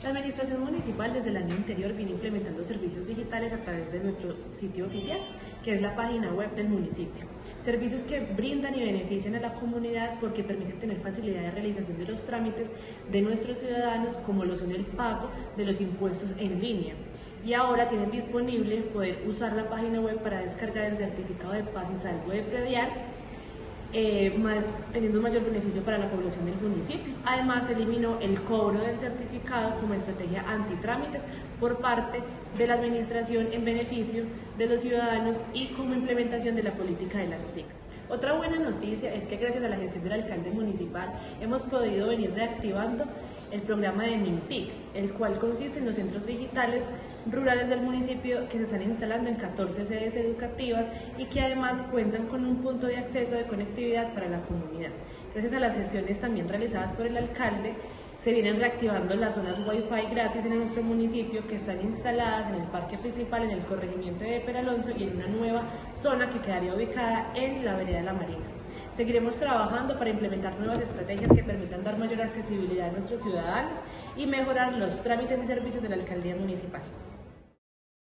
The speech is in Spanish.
La Administración Municipal desde el año anterior viene implementando servicios digitales a través de nuestro sitio oficial, que es la página web del municipio. Servicios que brindan y benefician a la comunidad porque permiten tener facilidad de realización de los trámites de nuestros ciudadanos, como lo son el pago de los impuestos en línea. Y ahora tienen disponible poder usar la página web para descargar el certificado de paz y salvo de predial, teniendo un mayor beneficio para la población del municipio. Además, se eliminó el cobro del certificado como estrategia antitrámites por parte de la administración en beneficio de los ciudadanos y como implementación de la política de las TICs. Otra buena noticia es que gracias a la gestión del alcalde municipal hemos podido venir reactivando el programa de MINTIC, el cual consiste en los centros digitales rurales del municipio que se están instalando en 14 sedes educativas y que además cuentan con un punto de acceso de conectividad para la comunidad. Gracias a las gestiones también realizadas por el alcalde, se vienen reactivando las zonas Wi-Fi gratis en nuestro municipio, que están instaladas en el parque principal, en el corregimiento de Peralonso y en una nueva zona que quedaría ubicada en la vereda La Marina. Seguiremos trabajando para implementar nuevas estrategias que permitan dar mayor accesibilidad a nuestros ciudadanos y mejorar los trámites y servicios de la alcaldía municipal.